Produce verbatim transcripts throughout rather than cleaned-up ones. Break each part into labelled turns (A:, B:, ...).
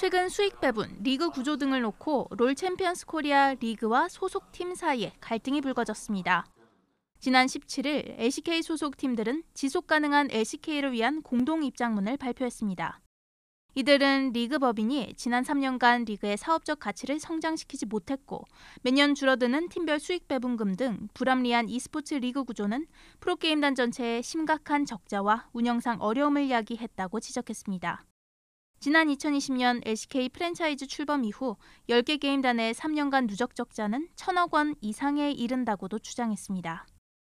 A: 최근 수익 배분, 리그 구조 등을 놓고 롤 챔피언스 코리아 리그와 소속팀 사이에 갈등이 불거졌습니다. 지난 십칠 일 엘씨케이 소속 팀들은 지속 가능한 엘씨케이를 위한 공동 입장문을 발표했습니다. 이들은 리그 법인이 지난 삼 년간 리그의 사업적 가치를 성장시키지 못했고 매년 줄어드는 팀별 수익 배분금 등 불합리한 e스포츠 리그 구조는 프로게임단 전체에 심각한 적자와 운영상 어려움을 야기했다고 지적했습니다. 지난 이천이십 년 엘씨케이 프랜차이즈 출범 이후 열 개 게임단의 삼 년간 누적 적자는 천억 원 이상에 이른다고도 주장했습니다.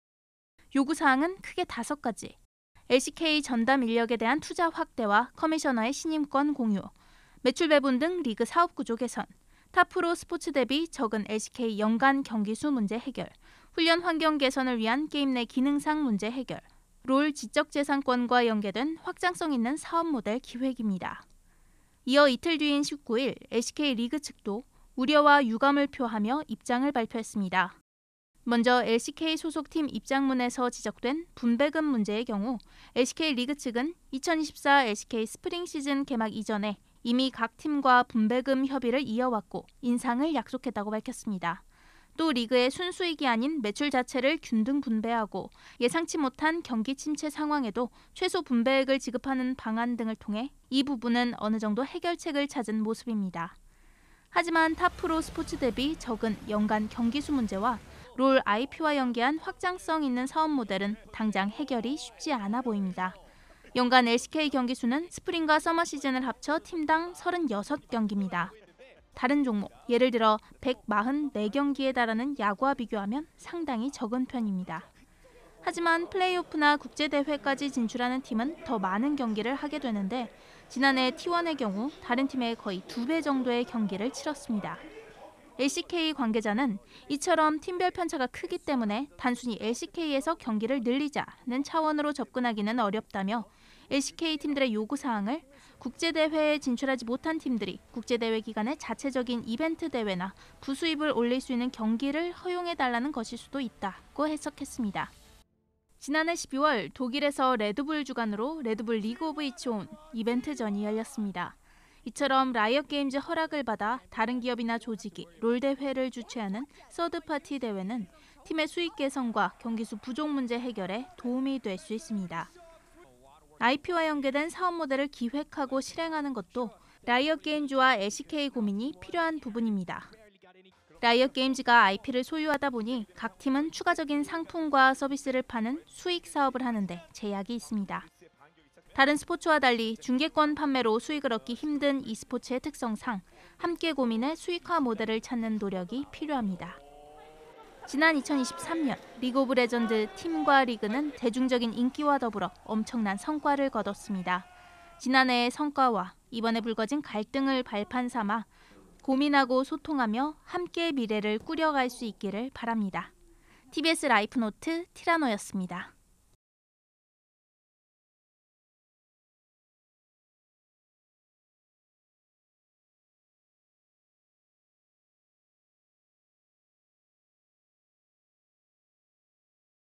A: 요구사항은 크게 다섯 가지. 엘씨케이 전담 인력에 대한 투자 확대와 커미셔너의 신임권 공유, 매출 배분 등 리그 사업 구조 개선, 탑프로 스포츠 대비 적은 엘씨케이 연간 경기 수 문제 해결, 훈련 환경 개선을 위한 게임 내 기능상 문제 해결, 롤 지적재산권과 연계된 확장성 있는 사업 모델 기획입니다. 이어 이틀 뒤인 십구 일 엘씨케이 리그 측도 우려와 유감을 표하며 입장을 발표했습니다. 먼저 엘씨케이 소속팀 입장문에서 지적된 분배금 문제의 경우 엘씨케이 리그 측은 이천이십사 엘씨케이 스프링 시즌 개막 이전에 이미 각 팀과 분배금 협의를 이어왔고 인상을 약속했다고 밝혔습니다. 또 리그의 순수익이 아닌 매출 자체를 균등 분배하고 예상치 못한 경기 침체 상황에도 최소 분배액을 지급하는 방안 등을 통해 이 부분은 어느 정도 해결책을 찾은 모습입니다. 하지만 탑프로 스포츠 대비 적은 연간 경기 수 문제와 롤 아이피와 연계한 확장성 있는 사업 모델은 당장 해결이 쉽지 않아 보입니다. 연간 엘씨케이 경기 수는 스프링과 서머 시즌을 합쳐 팀당 서른여섯 경기입니다. 다른 종목, 예를 들어 백사십사 경기에 달하는 야구와 비교하면 상당히 적은 편입니다. 하지만 플레이오프나 국제대회까지 진출하는 팀은 더 많은 경기를 하게 되는데 지난해 티원의 경우 다른 팀의 거의 두 배 정도의 경기를 치렀습니다. 엘씨케이 관계자는 이처럼 팀별 편차가 크기 때문에 단순히 엘씨케이에서 경기를 늘리자는 차원으로 접근하기는 어렵다며 엘씨케이 팀들의 요구사항을 국제대회에 진출하지 못한 팀들이 국제대회 기간에 자체적인 이벤트 대회나 부수입을 올릴 수 있는 경기를 허용해달라는 것일 수도 있다고 해석했습니다. 지난해 십이월 독일에서 레드불 주관으로 레드불 리그 오브 이츠온 이벤트전이 열렸습니다. 이처럼 라이엇 게임즈 허락을 받아 다른 기업이나 조직이 롤 대회를 주최하는 서드파티 대회는 팀의 수익 개선과 경기수 부족 문제 해결에 도움이 될 수 있습니다. 아이피와 연계된 사업 모델을 기획하고 실행하는 것도 라이엇 게임즈와 엘씨케이 고민이 필요한 부분입니다. 라이엇 게임즈가 아이피를 소유하다 보니 각 팀은 추가적인 상품과 서비스를 파는 수익 사업을 하는데 제약이 있습니다. 다른 스포츠와 달리 중계권 판매로 수익을 얻기 힘든 e스포츠의 특성상 함께 고민해 수익화 모델을 찾는 노력이 필요합니다. 지난 이천이십삼 년 리그 오브 레전드 팀과 리그는 대중적인 인기와 더불어 엄청난 성과를 거뒀습니다. 지난해의 성과와 이번에 불거진 갈등을 발판 삼아 고민하고 소통하며 함께 미래를 꾸려갈 수 있기를 바랍니다. 티비에스 라이프노트 티라노였습니다.